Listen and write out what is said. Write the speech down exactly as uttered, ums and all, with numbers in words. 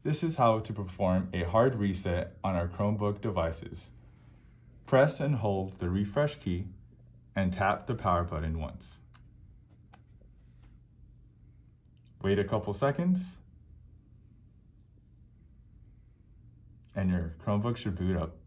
This is how to perform a hard reset on our Chromebook devices. Press and hold the refresh key and tap the power button once. Wait a couple seconds and your Chromebook should boot up.